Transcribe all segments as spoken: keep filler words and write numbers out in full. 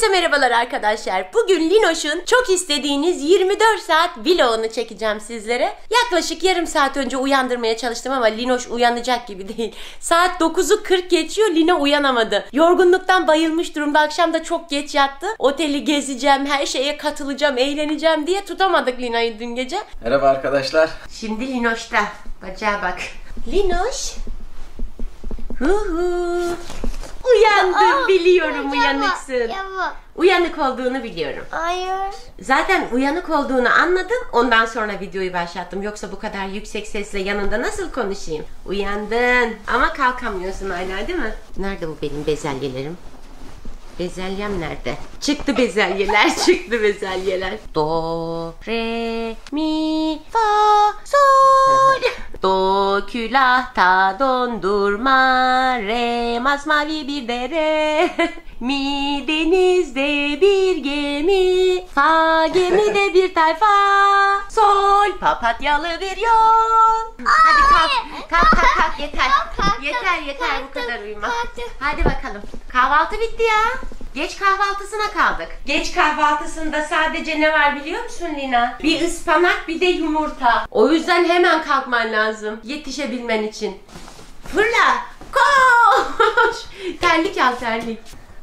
Herkese merhabalar arkadaşlar. Bugün Linoş'un çok istediğiniz yirmi dört saat vlogunu çekeceğim sizlere. Yaklaşık yarım saat önce uyandırmaya çalıştım ama Linoş uyanacak gibi değil. Saat dokuzu kırk geçiyor, Lino uyanamadı. Yorgunluktan bayılmış durumda, akşam da çok geç yattı. Oteli gezeceğim, her şeye katılacağım, eğleneceğim diye tutamadık Lino'yu dün gece. Merhaba arkadaşlar. Şimdi Linoş'ta. Bacağa bak. Linoş. Hu hu. Uyandım, biliyorum uyanıksın. Yava. Uyanık olduğunu biliyorum. Hayır. Zaten uyanık olduğunu anladım. Ondan sonra videoyu başlattım. Yoksa bu kadar yüksek sesle yanında nasıl konuşayım? Uyandın. Ama kalkamıyorsun hala, değil mi? Nerede bu benim bezelyelerim? Bezelyem nerede? Çıktı bezelyeler, çıktı bezelyeler. Do, re, mi, fa, sol. Do, külahta dondurma, re, masmavi bir dere. Mi, denizde bir gemi, fa, gemide bir tayfa, sol, papatyalı bir yol. Hadi kalk, kalk, kalk, kalk, yeter. Yeter, yeter, bu kadar uyuma. Hadi bakalım. Kahvaltı bitti ya. Geç kahvaltısına kaldık. Geç kahvaltısında sadece ne var biliyor musun Lina? Bir ıspanak, bir de yumurta. O yüzden hemen kalkman lazım yetişebilmen için. Fırla! Koş! Terlik al, terlik.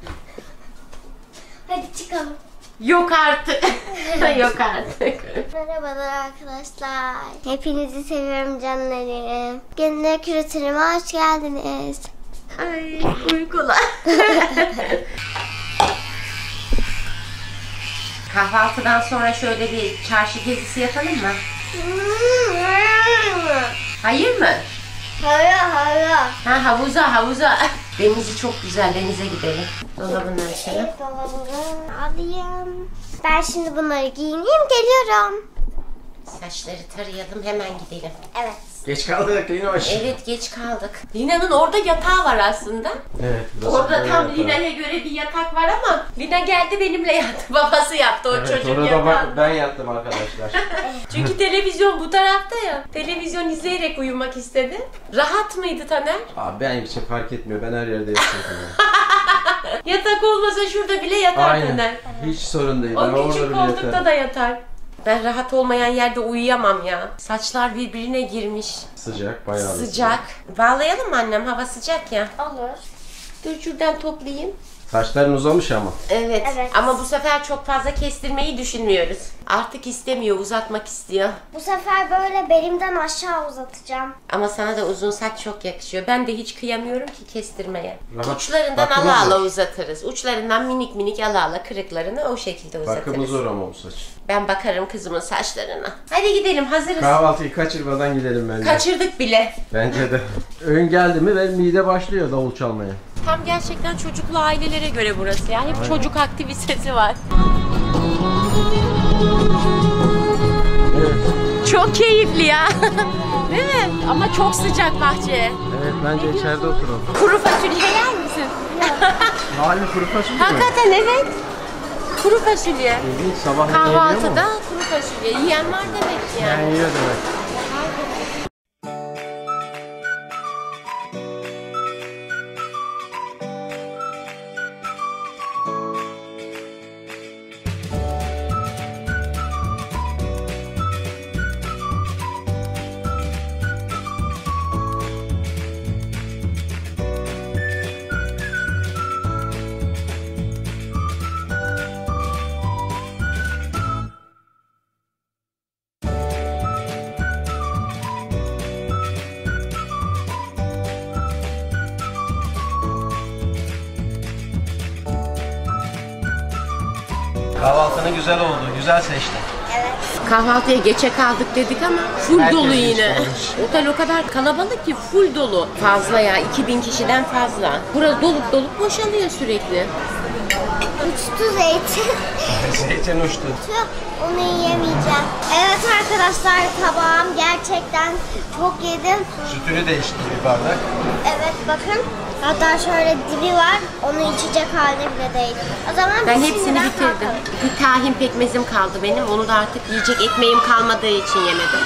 Hadi çıkalım. Yok artık. Yok artık. Merhabalar arkadaşlar. Hepinizi seviyorum canlarım. Günlük rutinime hoş geldiniz. Ay uykular. Kahvaltıdan sonra şöyle bir çarşı gezisi yapalım mı? Hayır mı? Hayır hayır. Ha, havuza havuza. Denizi çok güzel, denize gidelim. Dolabından açalım. Evet, dolabını alayım. Ben şimdi bunları giyineyim, geliyorum. Saçları tarayalım, hemen gidelim. Evet. Geç kaldık Linoş. Evet, geç kaldık. Lina'nın orada yatağı var aslında. Evet. Orada tam Lina'ya göre bir yatak var ama Lina geldi benimle yattı. Babası yaptı o Evet, çocuk orada yatağında. ben, ben yattım arkadaşlar. Çünkü televizyon bu tarafta ya. Televizyon izleyerek uyumak istedi. Rahat mıydı Taner? Abi benim için fark etmiyor. Ben her yerde yatıyorum. Yatak olmasa şurada bile yatar Aynen. Taner. Hiç sorun değil. Ben O orada küçük bile koltukta yatarım. da yatar. Ben rahat olmayan yerde uyuyamam ya. Saçlar birbirine girmiş. Sıcak, bayağı da Sıcak. Bağlayalım mı annem? Hava sıcak ya. Olur. Dur şuradan toplayayım. Saçların uzamış ama. Evet. Evet. Ama bu sefer çok fazla kestirmeyi düşünmüyoruz. Artık istemiyor, uzatmak istiyor. Bu sefer böyle belimden aşağı uzatacağım. Ama sana da uzun saç çok yakışıyor. Ben de hiç kıyamıyorum ki kestirmeye. Rahat. Uçlarından Bakımı ala ala zor. uzatırız. Uçlarından minik minik ala ala kırıklarını o şekilde uzatırız. Bakımı zor ama bu saç. Ben bakarım kızımın saçlarına. Hadi gidelim, hazırız. Kahvaltıyı kaçırmadan gidelim bence. Kaçırdık bile. Bence de. Öğün geldi mi ve mide başlıyor davul çalmaya. Tam gerçekten çocuklu ailelere göre burası ya. Hep Aynen. çocuk aktivitesi var. Evet. Çok keyifli ya. Değil mi? Ama çok sıcak bahçe. Evet, bence içeride oturalım. Kuru fasulye yer misin? Hali kuru fasulye mi? Hakikaten evet. Kuru fasulye. İlginç, sabah yemeği yiyor mu? Kahvaltıda kuru fasulye. Yiyen var demek ki yani. Yani yiyor demek. Kahvaltının güzel oldu, güzel seçtin. Kahvaltıya geçe kaldık dedik ama full Herkes dolu geç yine. kalmış. Otel o kadar kalabalık ki full dolu. Fazla ya, iki bin kişiden fazla. Burası dolup dolup boşalıyor sürekli. Uçtu zeytin. Zeytin uçtu. Tüh, onu yiyemeyeceğim. Evet arkadaşlar, tabağım gerçekten çok yedim. Sütünü değişti bir bardak. Evet bakın. Hatta şöyle dibi var. Onu içecek halde bile değil. O zaman Ben biz hepsini şimdiden bitirdim. kalkalım. Bir tahin pekmezim kaldı benim. Onu da artık yiyecek ekmeğim kalmadığı için yemedim.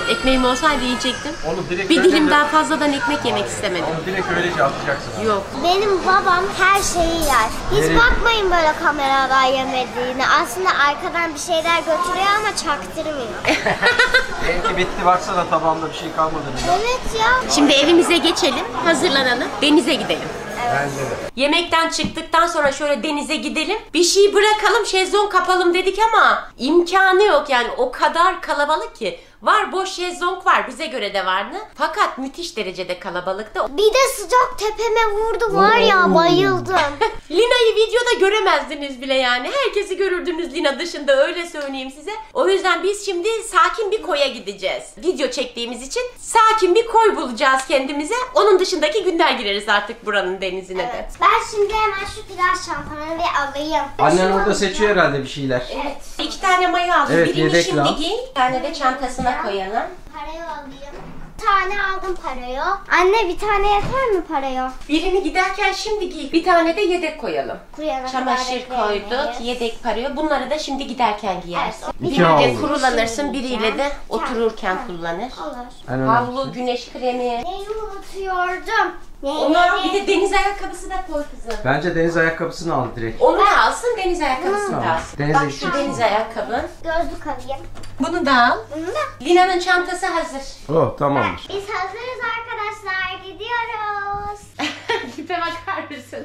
Ekmeğim olsaydı yiyecektim. Onu direkt Bir öyle dilim de- daha fazladan ekmek yemek istemedim. Onu direkt öylece atacaksın. Yok. Benim babam her şeyi yer. Hiç Nereye? bakmayın böyle kameradan yemediğine. Aslında arkadan bir şeyler götürüyor ama çaktırmıyor. Benimki bitti, baksana tabağımda bir şey kalmadı. Evet ya. Şimdi evimize geçelim, hazırlanalım, denize gidelim. Bence de. Yemekten çıktıktan sonra şöyle denize gidelim. Bir şey bırakalım, şezlong kapalım dedik ama imkanı yok yani, o kadar kalabalık ki. Var, boş şezlong var, bize göre de vardı. Fakat müthiş derecede kalabalıktı. Bir de sıcak tepeme vurdu var ya, bayıldım. Lina'yı videoda göremezdiniz bile yani. Herkesi görürdünüz Lina dışında, öyle söyleyeyim size. O yüzden biz şimdi sakin bir koya gideceğiz. Video çektiğimiz için sakin bir koy bulacağız kendimize. Onun dışındaki günler gireriz artık buranın denizine de. Evet. Ben şimdi hemen şu plaj çantamı bir alayım. Annen orada seçiyor herhalde bir şeyler. Evet. İki tane mayo aldım. Evet, Birini yedek şimdi al. giy. Bir tane de çantasına koyalım. Parayı alayım. Bir tane aldım parayı. Anne bir tane yeter mi parayı? Birini giderken şimdi giy. Bir tane de yedek koyalım. Kuruyana kadar Çamaşır bekleyemeyiz. koyduk, yedek parıyor. Bunları da şimdi giderken giyersin. Evet. İki Biriyle havlu. kurulanırsın, biriyle de otururken Ha, kullanır. Olur. En önemlisi. Havlu, güneş kremi. Neyi unutuyordum? Neyi? Onu al, bir de deniz ayakkabısı da koy kızım. Bence deniz ayakkabısını al direkt. Onu da alsın, deniz ayakkabısını da Tamam. alsın. Denize Bak şu gidecek. deniz ayakkabın. Gözlük alayım. Bunu da al. Bunu da. Lina'nın çantası hazır. Oh, tamamdır. Biz hazırız arkadaşlar. Gidiyoruz. Tipe bakar mısın?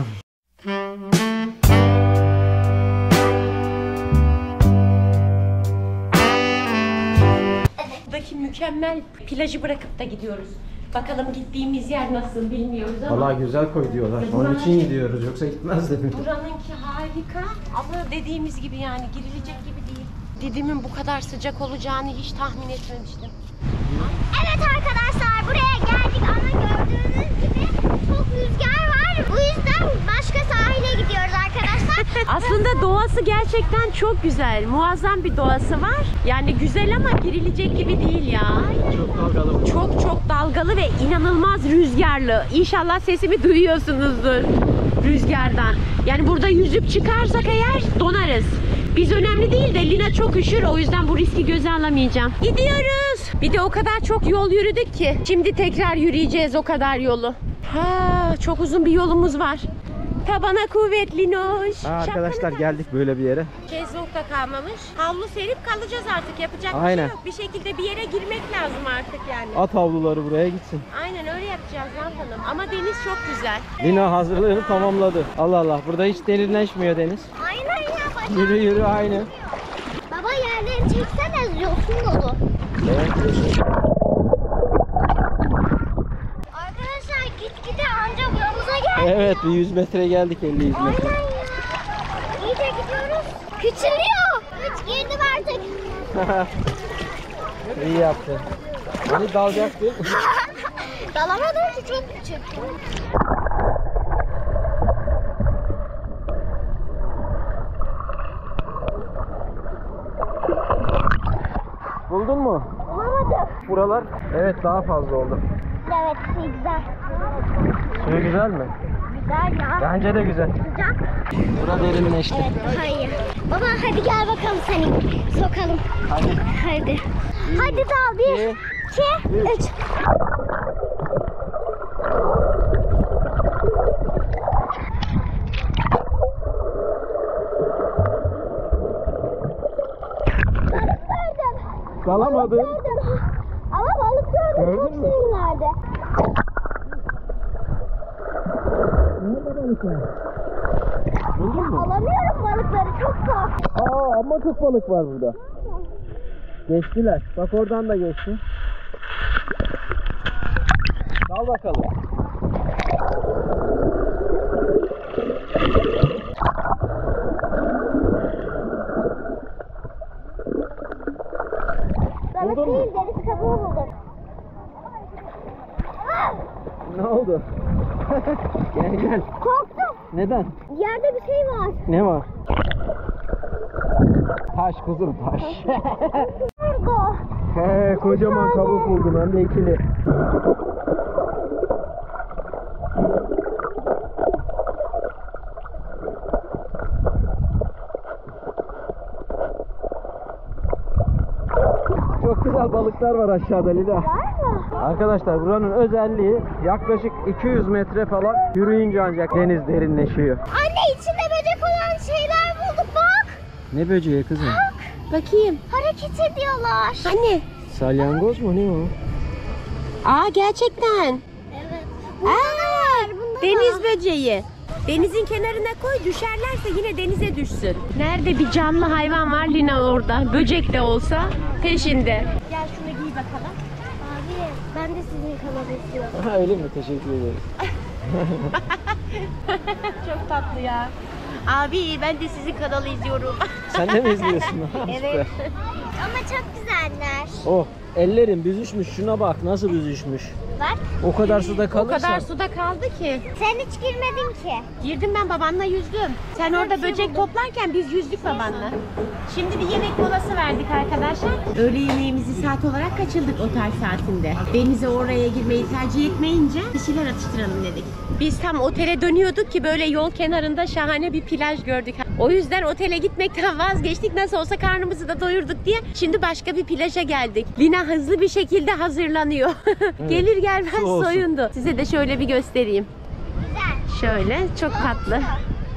Buradaki mükemmel plajı bırakıp da gidiyoruz. Bakalım gittiğimiz yer nasıl bilmiyoruz ama Vallahi güzel koy diyorlar. Onun için gidiyoruz, yoksa gitmez dedim. buranınki harika ama dediğimiz gibi yani girilecek gibi değil. Didim'in bu kadar sıcak olacağını hiç tahmin etmemiştim. Evet arkadaşlar, buraya geldik ama gördüğünüz gibi çok rüzgar var. Bu yüzden başka sahile gidiyoruz arkadaşlar. Aslında doğası gerçekten çok güzel. Muazzam bir doğası var. Yani güzel ama girilecek gibi değil ya. Çok dalgalı. Çok çok dalgalı ve inanılmaz rüzgarlı. İnşallah sesimi duyuyorsunuzdur rüzgardan. Yani burada yüzüp çıkarsak eğer donarız. Biz önemli değil de Lina çok üşür, o yüzden bu riski göze alamayacağım. Gidiyoruz. Bir de o kadar çok yol yürüdük ki. Şimdi tekrar yürüyeceğiz o kadar yolu. Ha, çok uzun bir yolumuz var. Tabana kuvvet Linoş. Ha, arkadaşlar geldik böyle bir yere. Şezlong da kalmamış. Havlu serip kalacağız artık. Yapacak bir Aynen. şey yok. Bir şekilde bir yere girmek lazım artık yani. At havluları buraya gitsin. Aynen öyle yapacağız lan hanım. Ama deniz çok güzel. Lina hazırlığını tamamladı. Allah Allah, burada hiç derinleşmiyor deniz. Aynen ya, başa. Yürü yürü aynı. Baba yerlerini çeksene, yosun dolu. Evet. Arkadaşlar gitgide anca buramıza geldik. Evet, bir yüz metre geldik, elli yüz Aynen metre. ya. İyice gidiyoruz. Küçülüyor. Hiç girdim artık. İyi yaptın. Hani dalacaktı. Dalamadım ki, çok küçük. Buldun mu? Bulamadım. Buralar evet daha fazla oldu. Evet, güzel. Suyu güzel mi? Güzel ya. Bence de güzel. Sıcak. Bura derinleşti. Evet, hayır. Baba hadi gel bakalım, seni sokalım. Hadi. Hadi. Hadi dal. Bir, İki, iki, üç. üç. Dalamadın. Gördüm. Ama balık gördüm. Gördün Çok mü? şirinlerdi. Buldun mu? Alamıyorum balıkları, çok zor. Aa, ama çok balık var burada. Geçtiler. Bak oradan da geçti. Al bakalım. Balık Buldun mu? değil, deniz kabuğu buldum. Ne oldu? Gel gel. Korktum. Neden? Yerde bir şey var. Ne var? Taş kuzum, taş. Burada. He, kocaman kabuk buldum, hem de ikili. Çok güzel balıklar var aşağıda Lina. Var mı? Arkadaşlar buranın özelliği yaklaşık iki yüz metre falan yürüyünce ancak deniz derinleşiyor. Anne içinde böcek olan şeyler bulduk bak. Ne böceği kızım? Bakayım. Hareket ediyorlar. Anne. Salyangoz mu ne o? Aa gerçekten. Evet. Aa, Bunda deniz da. böceği. Denizin kenarına koy, düşerlerse yine denize düşsün. Nerede bir canlı hayvan var Lina orada. Böcek de olsa peşinde. Gel şunu giy bakalım. Abi ben de sizin kanalı istiyorum. Ha öyle mi? Teşekkür ederim. Çok tatlı ya. Abi ben de sizin kanalı izliyorum. Sen de mi izliyorsun? Evet. Ama çok güzeller. Oh, ellerim büzüşmüş. Şuna bak nasıl büzüşmüş. Bak. O kadar suda O kalırsan. kadar suda kaldı ki. Sen hiç girmedin ki. Girdim ben babanla yüzdüm. Sen orada böcek toplarken biz yüzdük babanla. Şimdi bir yemek molası verdik arkadaşlar. Öğle yemeğimizi saat olarak kaçırdık otel saatinde. Denize oraya girmeyi tercih etmeyince bir şeyler atıştıralım dedik. Biz tam otele dönüyorduk ki böyle yol kenarında şahane bir plaj gördük. O yüzden otele gitmekten vazgeçtik. Nasıl olsa karnımızı da doyurduk diye. Şimdi başka bir plaja geldik. Lina hızlı bir şekilde hazırlanıyor. Gelir gelmez Su olsun. soyundu. Size de şöyle bir göstereyim. Güzel. Şöyle çok tatlı. Burası.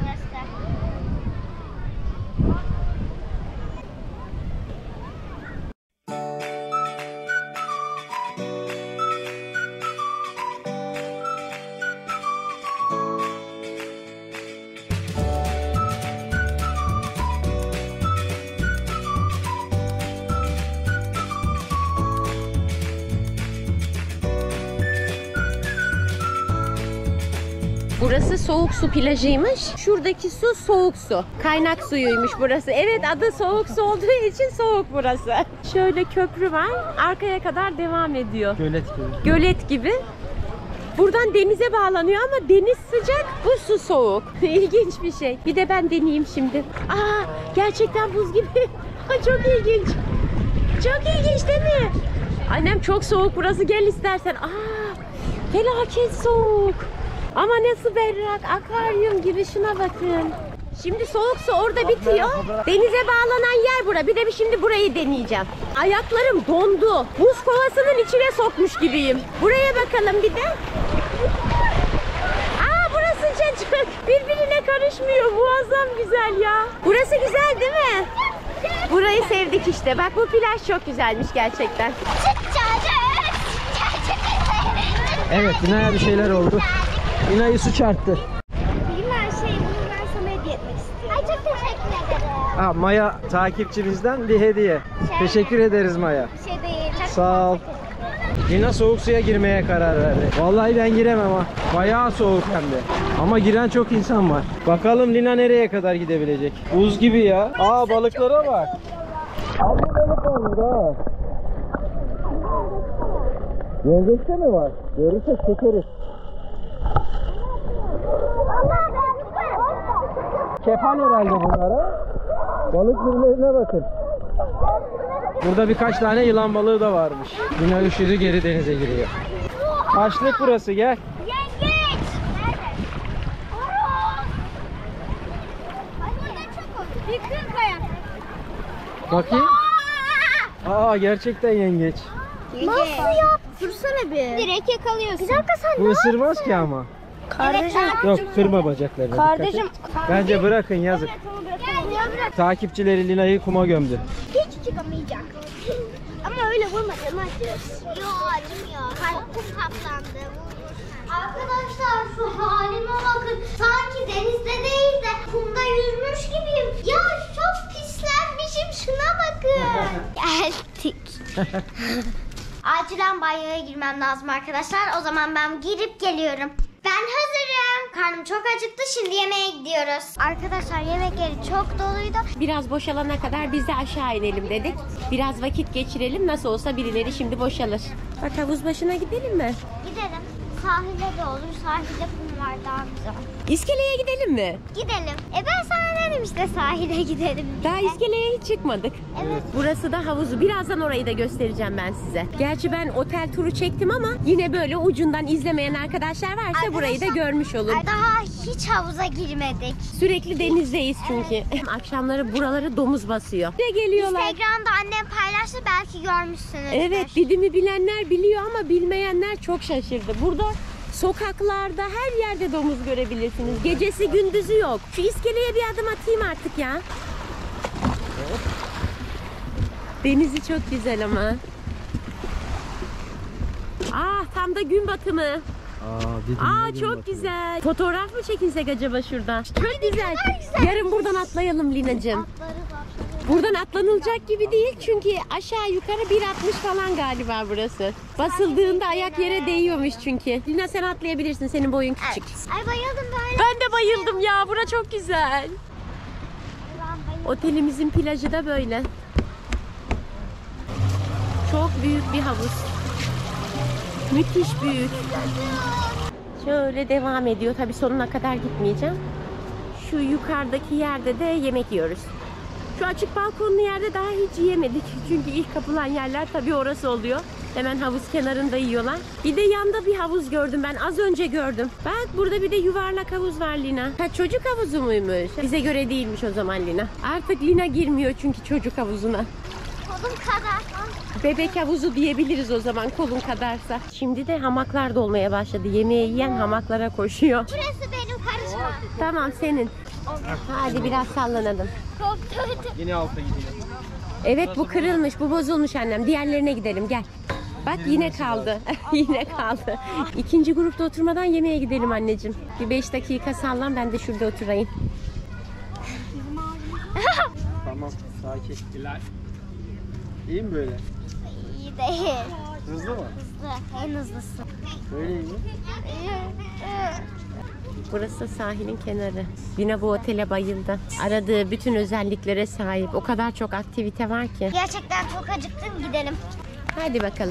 Burası soğuk su plajıymış. Şuradaki su soğuk su. Kaynak suyuymuş burası. Evet adı soğuk su olduğu için soğuk burası. Şöyle köprü var. Arkaya kadar devam ediyor. Gölet gibi. Gölet gibi. Buradan denize bağlanıyor ama deniz sıcak, bu su soğuk. İlginç bir şey. Bir de ben deneyeyim şimdi. Aa, gerçekten buz gibi. Çok ilginç. Çok ilginç değil mi? Annem çok soğuk burası. Gel istersen. Aa, felaket soğuk. Ama nasıl berrak, akvaryum gibi, şuna bakın. Şimdi soğuk su orada bitiyor. Denize bağlanan yer bura. Bir de bir şimdi burayı deneyeceğim. Ayaklarım dondu. Buz kovasının içine sokmuş gibiyim. Buraya bakalım bir de. Aa burası sıcacık. Birbirine karışmıyor. Muazzam güzel ya. Burası güzel değil mi? Burayı sevdik işte. Bak bu plaj çok güzelmiş gerçekten. Evet, Lina'ya bir şeyler oldu. Lina'yı su çarptı. Bilmem şey bunu ben sana hediye etmek istiyorum. Ay çok teşekkür ederim. Ha, Maya takipçimizden bir hediye. Şey- Teşekkür ederiz Maya. Bir şey değil. Çok Sağ ol. Lina soğuk suya girmeye karar verdi. Vallahi ben giremem ha. Bayağı soğuk hem de. Ama giren çok insan var. Bakalım Lina nereye kadar gidebilecek? Buz gibi ya. Aa balıklara bak. Abi balık oldu ha. Yengeç de mi var? Görürsek çekeriz. Kefal herhalde bunlara. Balık türlerine bakın. Burada birkaç tane yılan balığı da varmış. Lina üşüdü, geri denize giriyor. Taşlık burası, gel. Yengeç. Nerede? Horoz. Ay burada çok oldu. Yıkın kayak. Bakayım. Aa gerçekten yengeç. Nasıl yap? Dursana bir. Direkt yakalıyorsun. Bir dakika sen Bu ısırmaz ki ama. Kardeşim. Yok kırma bacaklarını. dikkat et. Kardeşim. Bence bırakın, yazık. Ya bırak. Takipçileri Lina'yı kuma gömdü. Hiç çıkamayacak. Ama öyle vurma canım acır. Yok acımıyor. Kalbim kaplandı. Arkadaşlar şu halime bakın. Sanki denizde değil de kumda yüzmüş gibiyim. Ya çok pislenmişim. Şuna bakın. Geldik. Acilen banyoya girmem lazım arkadaşlar. O zaman ben girip geliyorum. Ben hazırım. Karnım çok acıktı. Şimdi yemeğe gidiyoruz. Arkadaşlar yemek yeri çok doluydu. Biraz boşalana kadar biz de aşağı inelim dedik. Biraz vakit geçirelim. Nasıl olsa birileri şimdi boşalır. Bak havuz başına gidelim mi? Gidelim. Sahilde de olur. Sahilde kum var daha güzel. İskeleye gidelim mi? Gidelim. E ben sana ne demiştim? de sahile gidelim. Daha iskeleye hiç çıkmadık. Evet. Burası da havuzu. Birazdan orayı da göstereceğim ben size. Gerçi ben otel turu çektim ama yine böyle ucundan izlemeyen arkadaşlar varsa Arkadaşlar, burayı da görmüş olur. Daha hiç havuza girmedik. Sürekli denizdeyiz çünkü. Akşamları buraları domuz basıyor. Ne geliyorlar? Instagram'da annem paylaştı, belki görmüşsünüzdür. Evet, Didim'i bilenler biliyor ama bilmeyenler çok şaşırdı. Burada sokaklarda her yerde domuz görebilirsiniz. Gecesi gündüzü yok. Şu iskeleye bir adım atayım artık ya. Denizi çok güzel ama. Ah, tam da gün batımı. Aa, dedim, Aa dedim, çok bakın. güzel. Fotoğraf mı çekinsek acaba şurada? Çok güzel. güzel. Yarın buradan atlayalım Lina'cığım. Atları var. Buradan atlanılacak gibi değil çünkü aşağı yukarı bir altmış falan galiba burası. Basıldığında ayak yere değiyormuş çünkü. Lina sen atlayabilirsin, senin boyun küçük. Evet. Ay bayıldım böyle. Ben de bayıldım ya, bura çok güzel. Ben bayıldım. Otelimizin plajı da böyle. Çok büyük bir havuz. Müthiş büyük. Şöyle devam ediyor. Tabii sonuna kadar gitmeyeceğim. Şu yukarıdaki yerde de yemek yiyoruz. Şu açık balkonlu yerde daha hiç yiyemedik. Çünkü ilk kapılan yerler tabii orası oluyor. Hemen havuz kenarında yiyorlar. Bir de yanda bir havuz gördüm ben. Az önce gördüm. Bak burada bir de yuvarlak havuz var Lina. Ha, çocuk havuzu muymuş? Bize göre değilmiş o zaman Lina. Artık Lina girmiyor çünkü çocuk havuzuna. Kolum kadar. Bebek havuzu diyebiliriz o zaman kolun kadarsa. Şimdi de hamaklar dolmaya başladı. Yemeği yiyen hamaklara koşuyor. Burası benim karışmam. Tamam senin. Hadi biraz sallanalım. Koptu. Yine alta gidiyor. Evet bu kırılmış, bu bozulmuş annem. Diğerlerine gidelim gel. Bak yine kaldı. Yine kaldı. İkinci grupta oturmadan yemeğe gidelim anneciğim. Bir beş dakika sallan, ben de şurada oturayım. Tamam, sakin. İyi mi böyle? İyi değil. Hızlı mı? Hızlı. En hızlısı. Böyle iyi mi? Burası sahilin kenarı. Yine bu otele bayıldı. Aradığı bütün özelliklere sahip. O kadar çok aktivite var ki. Gerçekten çok acıktım, gidelim. Hadi bakalım.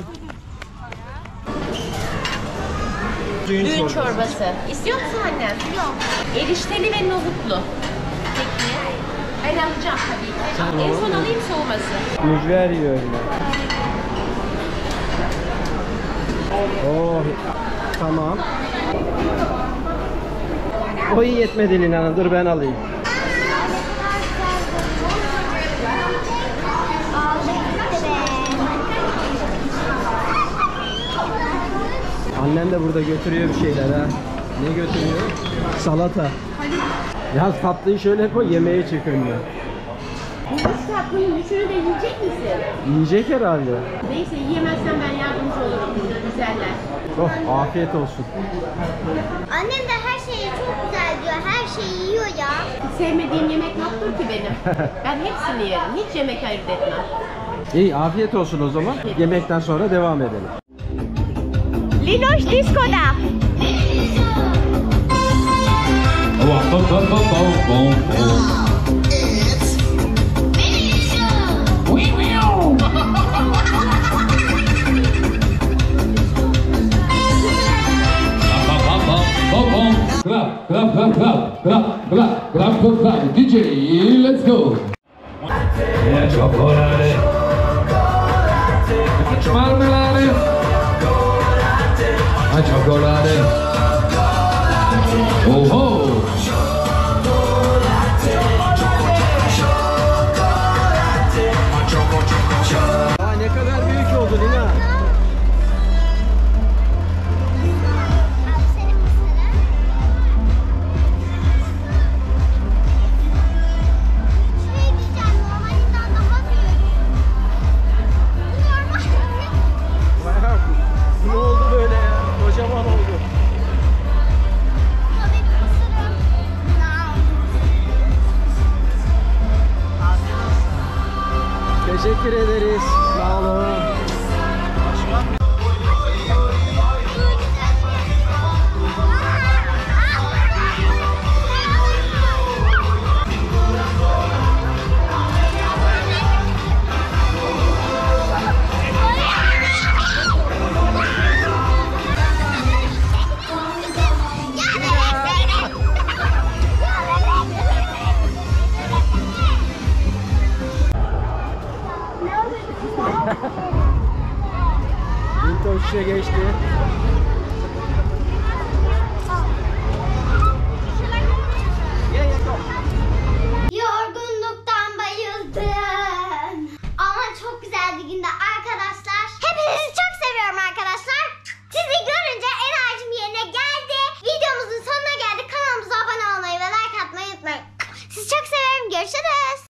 Düğün Düğün çorbası. çorbası. İstiyor musun annem? Yok. Erişteli ve nohutlu. Peki. Ben alacağım tabii ki. Tamam. En son alayım soğuması. Mücver yiyorum ben. Oh, tamam. O iyi yetmedi Lina'nın. Dur ben alayım. Annem de burada götürüyor bir şeyler ha. Ne götürüyor? Salata. Ya tatlıyı şöyle koy, yemeğe çek önüne. Bu üç tatlının üçünü de yiyecek misin? Yiyecek herhalde. Neyse yiyemezsen ben yardımcı olurum. Burada güzeller. Oh, afiyet olsun. Annem de her şeyi çok güzel diyor. Her şeyi yiyor ya. Hiç sevmediğim yemek yoktur ki benim. Ben hepsini yerim. Hiç yemek ayırt etmem. İyi, afiyet olsun o zaman. Yemekten sonra devam edelim. Linoş diskoda. Clap, clap, clap, clap, clap, clap, clap, clap, clap. D J, let's go. Yeah, chocolate. Marmelade. Ah, chocolate. Oh, oh. Aa, ne kadar büyük oldu Lina. Abi senin mısırın? Şey diyeceğim, normalinden daha büyük. Bu normal mi? Bayağı bu ne oldu böyle ya? Kocaman oldu. Bu da benim mısırım. Teşekkür ederiz. Sağ olun. karşıya geçti. Yorgunluktan bayıldım. Ama çok güzel bir günde arkadaşlar. Hepinizi çok seviyorum arkadaşlar. Sizi görünce enerjim yerine geldi. Videomuzun sonuna geldik. Kanalımıza abone olmayı ve like atmayı unutmayın. Sizi çok seviyorum. Görüşürüz.